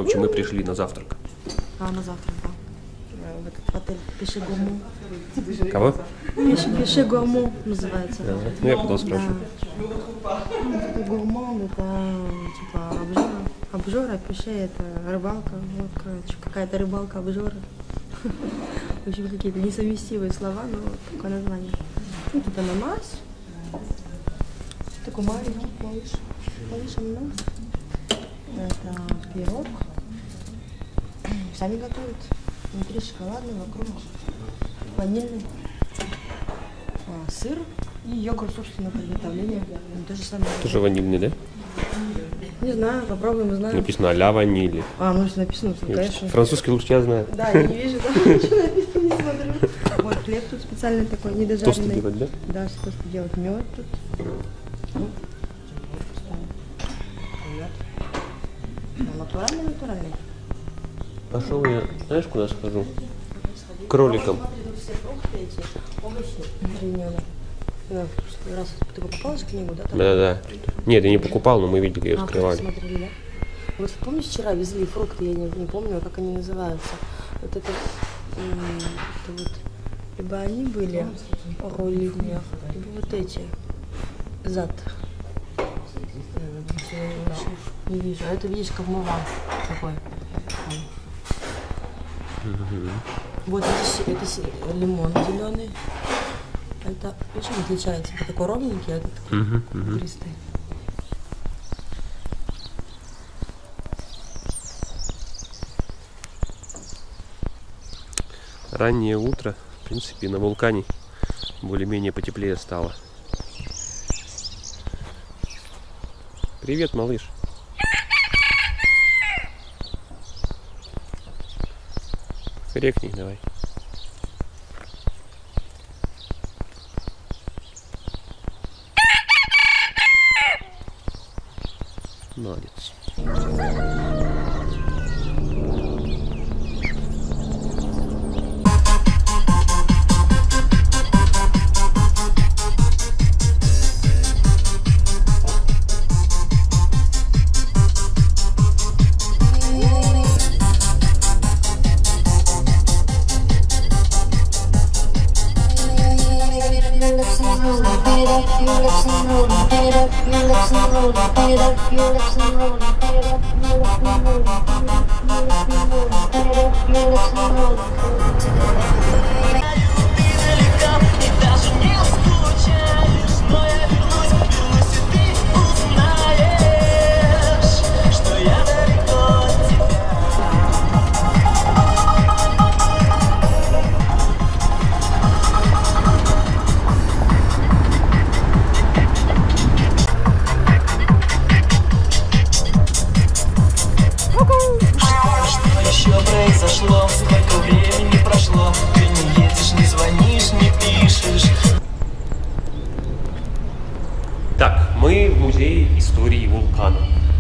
В общем, мы пришли на завтрак. На завтрак, да. В этот отель Пешегому. Кого? Пешегому называется. Да. Ну, я потом спрошу. Это гурман, это типа обжора, пише, это рыбалка. Вот, короче, какая-то рыбалка, обжора. В общем, какие-то несовместимые слова, но такое название. Вот это ананас. Такой маленький малыш. Малыш ананас. Это пирог. Сами готовят. Внутри шоколадный, вокруг ванильный. Сыр и йогурт собственного приготовления. То же самое. Тоже ванильный, да? Не знаю, попробуем, узнаем. Написано «а-ля ванили». Ну если написано, то, конечно. Французский лучше я знаю. Да, я не вижу, да, что написано, не смотрю. Вот хлеб тут специальный такой, недожаренный. Тосты делать, да? Да, тосты делать. Мед тут. Натуральный. Пошел я, знаешь, куда схожу? К кроликам. Смотри, тут все фрукты эти, овощи. Раз ты покупала же книгу, да? Да. Нет, я не покупал, но мы видели, ее открывали. Смотрели, да? Вот помнишь, вчера везли фрукты, я не помню, как они называются. Вот это вот, либо они были роли, либо вот эти, зад. Не вижу, а это видишь, как мова такой. Вот это лимон зеленый. Это, видишь, он отличается. Это такой ровненький, а это такой игристый. Раннее утро, в принципе, на вулкане более-менее потеплее стало. Привет, малыш. Крикни давай. Молодец. Так, мы в музее истории вулкана.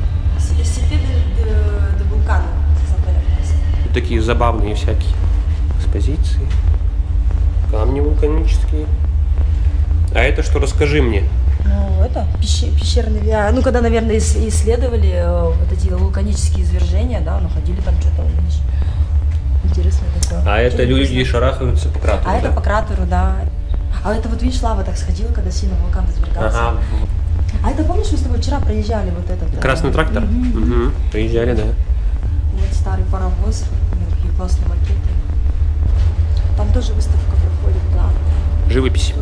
Тут такие забавные всякие экспозиции, камни вулканические. А это что, расскажи мне? Ну, это пещерные, ну, когда, наверное, исследовали вот эти вулканические извержения, да, находили там что-то, видишь, интересное такое. А это люди шарахаются по кратеру, А да? это по кратеру, да. А это вот, видишь, лава так сходила, когда сильно вулкан извергался. Ага. А это, помнишь, мы с тобой вчера проезжали вот этот... Красный трактор? Угу. Приезжали, да. Вот старый паровоз, такие классные макеты. Там тоже выставка проходит, да. Живопись.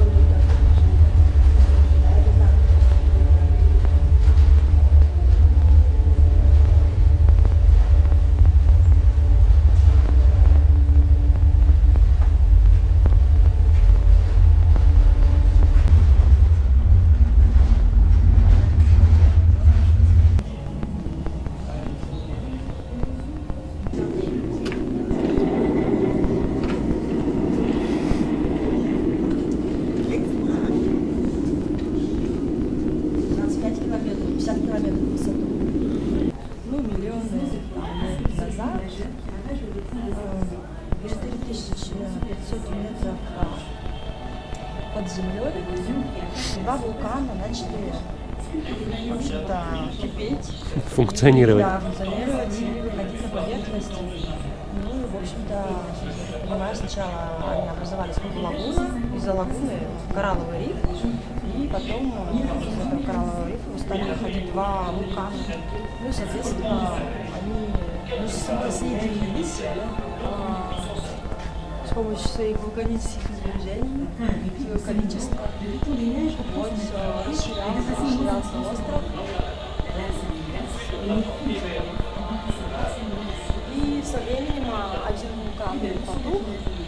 Под землей два вулкана начали в общем-то, кипеть. Функционировать. Да, функционировать и выходить на поверхность. Ну и, в общем-то, понимаешь, сначала они образовались как лагуны, из-за лагуны коралловый риф, и потом из этого кораллового рифа стали выходить два вулкана. Ну и, соответственно, они между собой соединились с помощью своих вулканических извержений, своего количества. Вот, расширялся остров. И со временем один вулкан потух,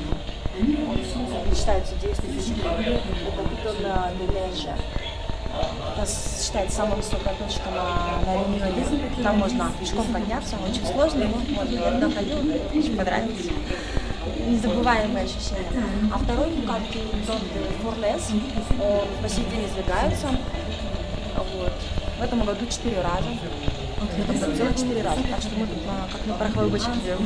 он считается действующим, это Бутон Бележа. Это считается самая высокая точка на Римине. Там можно пешком подняться, очень сложно, но можно. Я туда ходила, очень понравилось. Незабываемые ощущения. А второй вулкан, Бутон Форлес, он по сей день извергается. Вот. В этом году 4 раза. Это было целых 4 раза, так что мы тут как на пороховой бочке делаем.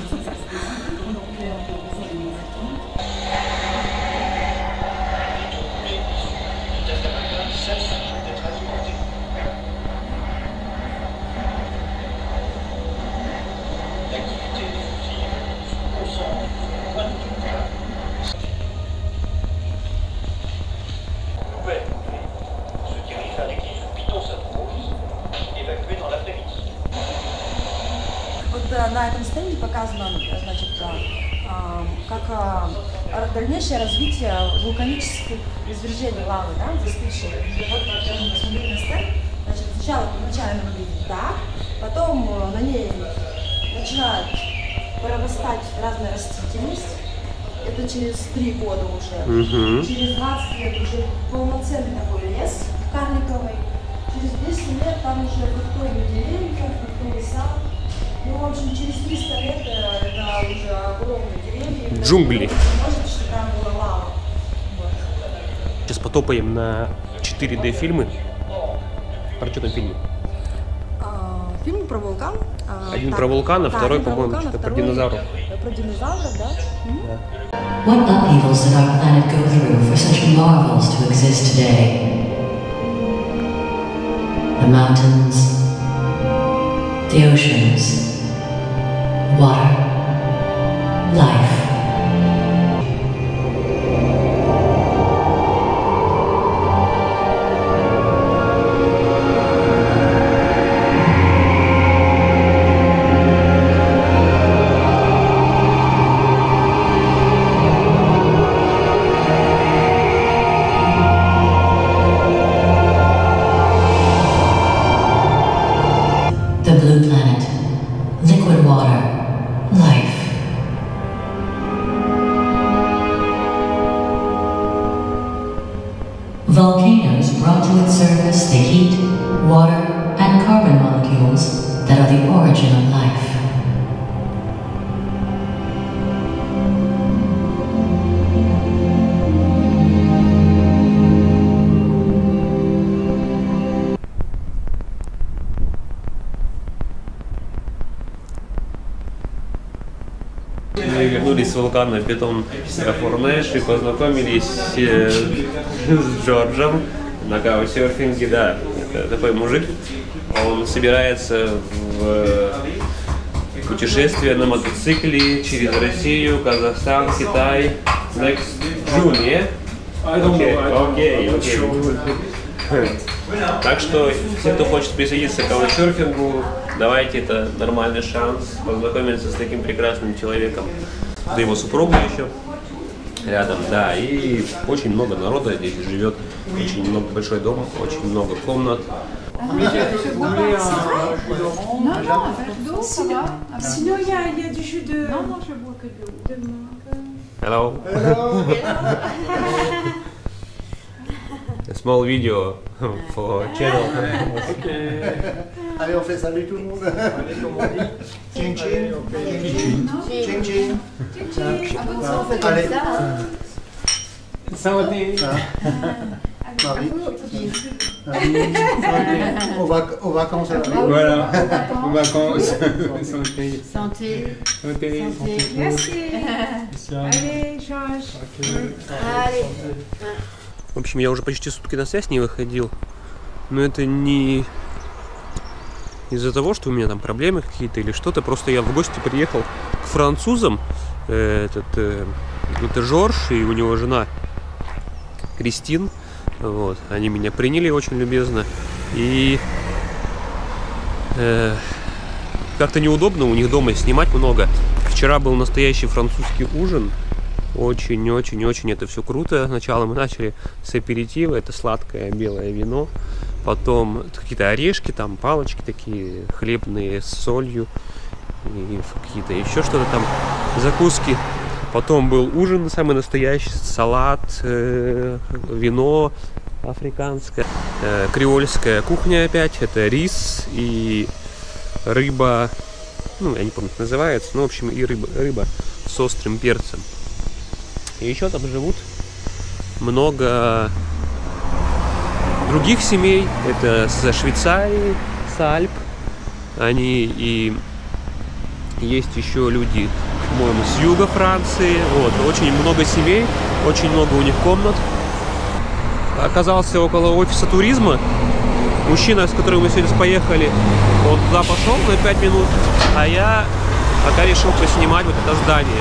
На этом стенде показано, значит, как дальнейшее развитие вулканических извержений лавы, да, застывшей. Вот посмотрите на стенд. Значит, сначала первоначально выглядит так, потом на ней начинает прорастать разная растительность. Это через 3 года уже. Через 20 лет уже полноценный такой лес карликовый. Через 10 лет там уже фруктовые деревья, фруктовый сад. Ну, в общем, через 300 лет это уже огромные деревья. Джунгли. Может, что там была лава. Вот. Сейчас потопаем на 4D фильмы. Про что там фильм? Фильм про вулкан. Один про вулкан, а второй, по-моему, что-то про динозавров. Про динозавров, да? What upheavals did our planet go through for such marvels to exist today? The mountains, the oceans, water, life. The blue planet, liquid water, life. Volcanoes brought to its surface the heat, water, and carbon molecules that are the origin of life. Мы вернулись с вулкана Бутон Форлес и познакомились с Джорджем на каучсерфинге. Да, это такой мужик. Он собирается в путешествие на мотоцикле через Россию, Казахстан, Китай. Next June, yeah? Okay. Так что все, кто хочет присоединиться к каучсерфингу, давайте, это нормальный шанс познакомиться с таким прекрасным человеком. Да его супруга еще рядом, да, и очень много народа здесь живет, очень много, большой дом, очень много комнат. Sinon, il y a du jus de... Non, non, je bois que de mangue. Hello. A small video for channel. Allez, on fait salut tout le monde. Chin chin. Chin chin. Allez. Santé. Marie. On va commencer là. Voilà, aux vacances. Santé. Santé. Santé. Merci. Allez, Allez. В общем, я уже почти сутки на связь не выходил. Но это не из-за того, что у меня там проблемы какие-то или что-то. Просто я в гости приехал к французам. Это Жорж и у него жена Кристин. Вот. Они меня приняли очень любезно. И как-то неудобно у них дома снимать много. Вчера был настоящий французский ужин. Очень-очень-очень это все круто. Сначала мы начали с аперитива. Это сладкое белое вино. Потом какие-то орешки, там палочки такие хлебные с солью. И какие-то еще что-то там, закуски. Потом был ужин самый настоящий. Салат, вино африканское. Креольская кухня опять. Это рис и рыба. Ну, я не помню, как называется. Ну, в общем, и рыба с острым перцем. И еще там живут много других семей. Это со Швейцарии, с Альп. Они и есть еще люди, по-моему, с юга Франции. Вот. Очень много семей, очень много у них комнат. Оказался около офиса туризма. Мужчина, с которым мы сегодня поехали, он туда пошел на 5 минут, а я пока решил поснимать вот это здание.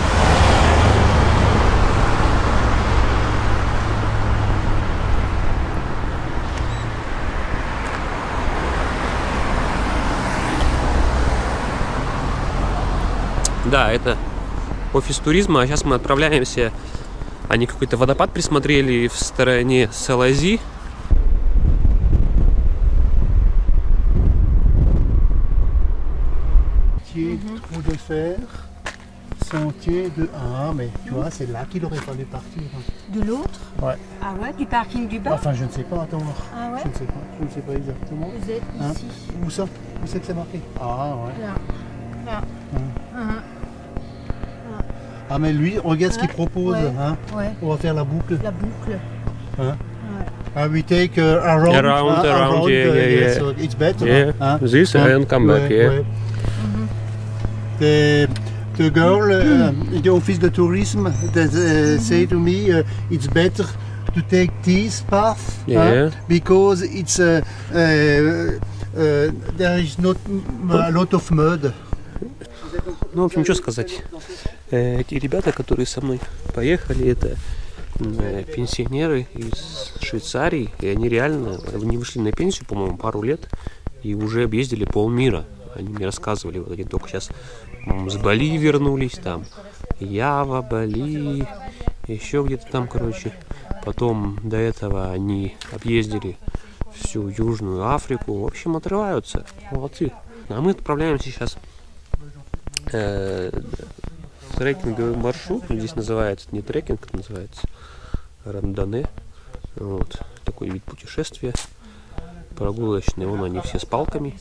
Да, это офис туризма, а сейчас мы отправляемся. Они какой-то водопад присмотрели в стороне Салази. Trou de fer, sentier de... Ah, mais tu vois, c'est là qu'il aurait fallu partir. De l'autre? Ouais. Ah ouais, du parking du bas? Enfin, je ne sais pas, attends. Ah ouais? Je ne sais pas exactement. Vous êtes ici. Où ça? Où c'est que c'est marqué? Ah, ouais. Là. Là. Ah, mais lui, regarde ce qu'il propose. Ouais. Hein. Ouais. On va faire la boucle. La boucle. Hein. Ouais. Ah, we take around, Around, yeah. So it's better. Yeah, Hein. this and come back, Ouais, yeah. ouais. The girl, the office de tourisme, say to me, it's better to take this path, Yeah. because it's there is not a lot of mud. Ну, в общем, что сказать. Эти ребята, которые со мной поехали, это пенсионеры из Швейцарии. И они реально, они вышли на пенсию, по-моему, пару лет. И уже объездили полмира. Они мне рассказывали, вот они только сейчас с Бали вернулись, там Ява, Бали, еще где-то там, короче. Потом до этого они объездили всю Южную Африку. В общем, отрываются. Молодцы. А мы отправляемся сейчас в трекинговый маршрут. Здесь называется, не трекинг, это называется рандоне. Вот. Такой вид путешествия. Прогулочные. Вон они все с палками.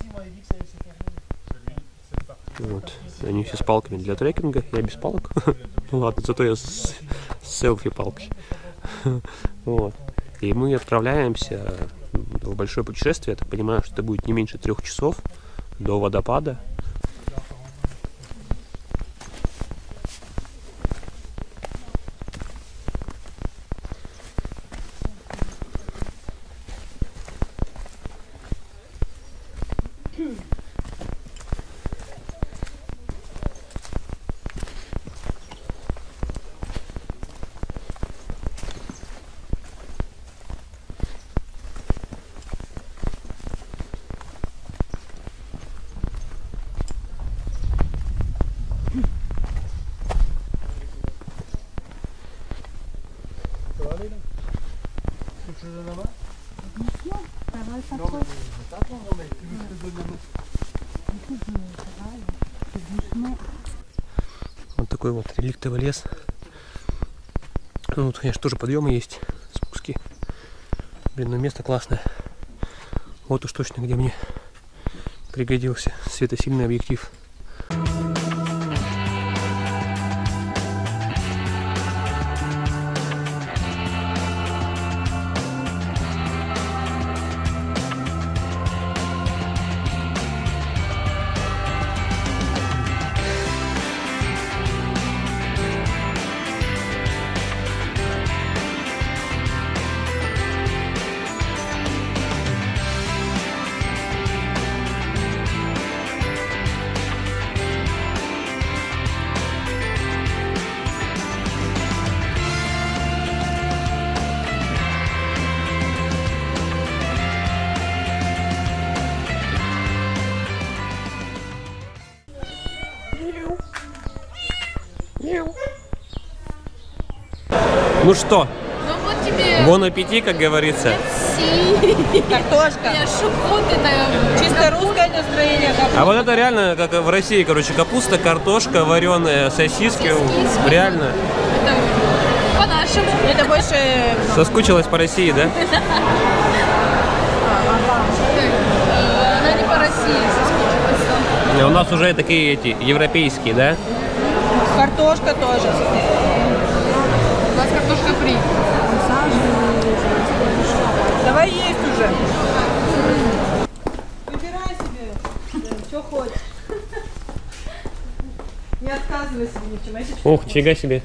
Вот. Они все с палками для трекинга. Я без палок. Ну ладно, зато я с селфи-палкой. Вот. И мы отправляемся в большое путешествие. Я так понимаю, что это будет не меньше 3 часов до водопада. Вот такой вот реликтовый лес. Ну, тут, конечно, тоже подъемы есть, спуски. Блин, ну место классное. Вот уж точно, где мне пригодился светосильный объектив. Ну что, Ну вот тебе... бон аппетит, как говорится. Картошка. Шухот это... Чисто русское настроение. А вот это реально, как в России, короче, капуста, картошка, вареные сосиски. Реально. Это по-нашему. Это больше... Соскучилась по России, да? Она не по России соскучилась. У нас уже такие эти европейские, да? Картошка тоже. У нас картошка фри. Давай есть уже. Выбирай себе, что хочешь. Не отказывайся ни в чем. Если Ох, фига себе.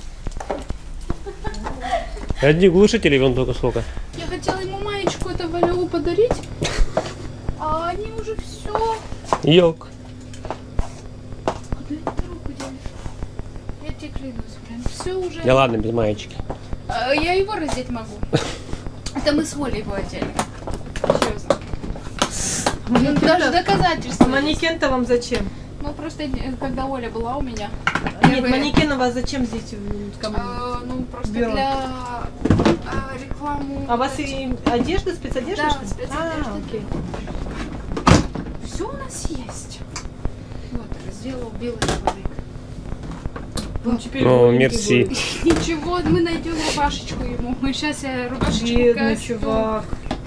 Одни глушители вон только сколько. Я хотела ему маечку это Валеву подарить, а они уже все. Йок. Куда это руку делаешь? Я тебе клянусь, прям все уже. Да ладно, без маечки. Я его раздеть могу. Это мы с Олей его одели. Серьезно. Ну, даже доказательства. А манекен-то вам зачем? Ну просто когда Оля была у меня. Нет, манекен у вас зачем здесь? Ну просто бюро. для рекламы. А у вас и одежда, спецодежда? Да, что ли? спецодежда. А, окей. Все у нас есть. Вот, сделал белый человек. Ну, теперь О, голубенький мерси. будет. Ничего, мы найдем рубашечку ему. Мы сейчас я рубашечку Бедный костюм. чувак.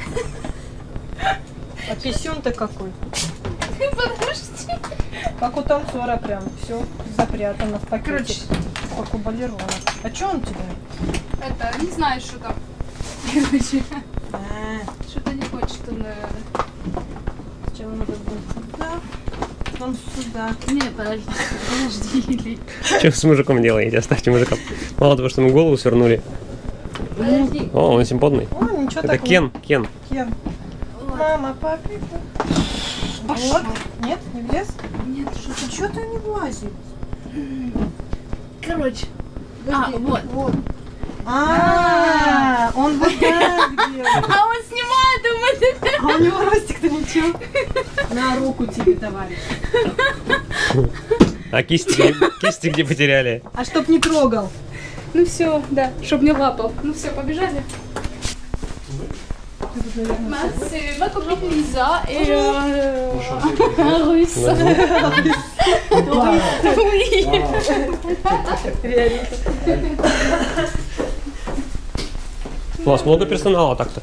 А писюн-то какой? Подожди. Как у танцора прям. Все запрятано в пакете. Короче. Как у балерона. А что он тебе? Это, не знаю, что там. Короче, А, что-то не хочет он, наверное. зачем он надо будет? Да. Он сюда. Не, подожди. Что с мужиком делаете? Оставьте мужика. Мало того, что мы голову свернули. Подожди. О, он симпотный. О, ничего Это так. Кен. Кен. Ладно. Мама, папа. Вот. Нет, не влез? Нет, что-то. Что-то не влазит. Короче. Вот. Он вот так делает. А он снимает, думает, это... А у него ростик-то ничего. На руку тебе, товарищ. А кисти где потеряли? А чтоб не трогал. Ну все, да, чтоб не лапал. Ну все, побежали. Мы купили Лиза и Русь. У вас много персонала так-то?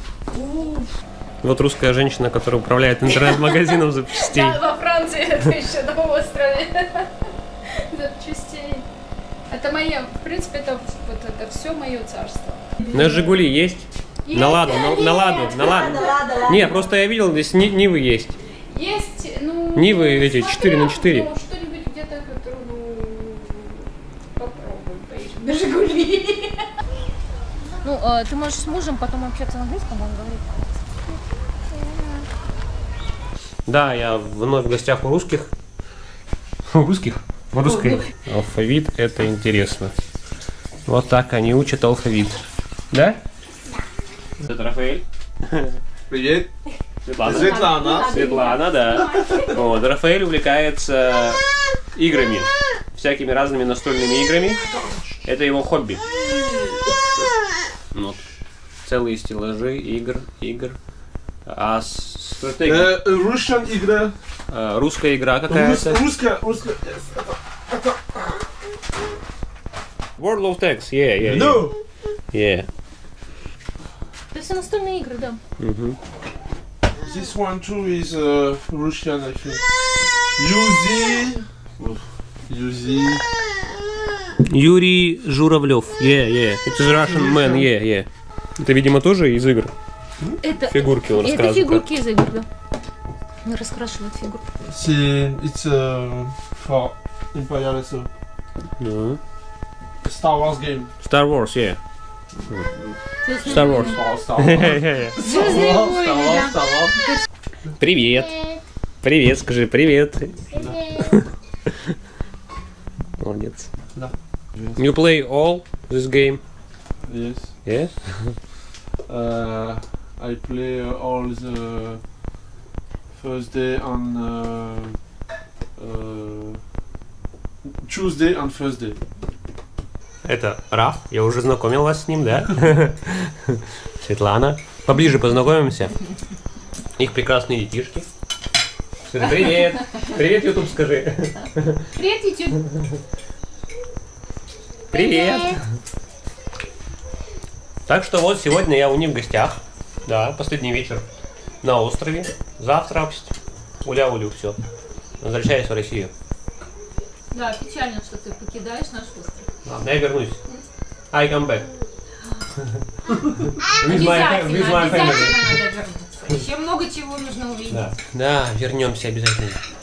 Вот русская женщина, которая управляет интернет-магазином запчастей. Да, во Франции, это еще на острове. Запчастей. Это мое, в принципе, это вот это все мое царство. На Жигули есть? На Ладу, на Ладу. Не, просто я видел, здесь Нивы есть. Есть, ну... Нивы эти, 4 на 4. Ну, что-нибудь где-то, которое, ну... Попробуем, поедем на Жигули. Ну, ты можешь с мужем потом общаться на английском, он говорит. Да, я вновь в гостях у русских. У русских? У русской. Алфавит, это интересно. Вот так они учат алфавит. Да? Это Рафаэль. Привет. Светлана. Светлана, да. Вот, Рафаэль увлекается играми. Всякими разными настольными играми. Это его хобби. Вот. Целые стеллажи игр. А стратегия? Russian игра. Русская игра какая-то. Русская. World of Tanks, yeah. No. Yeah. Это все настольные игры, да. This one too is Russian, I think. Yuzi. Юрий Журавлев. Yeah. It's a Russian man, yeah. Это, видимо, тоже из игр. Это Фигурки он это рассказывает. фигурки из игр, да. Он раскрашивает фигурки. It's for Imperial SO. Ну. Star Wars game. Star Wars, yeah. Star Wars. Звездные войны, да. Привет. Привет, скажи привет. Молодец. Да. You play all this game? Yes. Yeah? I play all the Thursday and Tuesday and Thursday. Это Раф, я уже знакомил вас с ним, да? Светлана. Поближе познакомимся. Их прекрасные детишки. Скажи привет. Привет, YouTube, скажи. Привет, YouTube. Привет. Так что вот сегодня я у них в гостях. Да, последний вечер на острове. Завтра уля-улю, все. Возвращаюсь в Россию. Да, печально, что ты покидаешь наш остров. Ладно, я вернусь. I come back. With my family. Надо вернуться. Еще много чего нужно увидеть. Да, вернемся обязательно.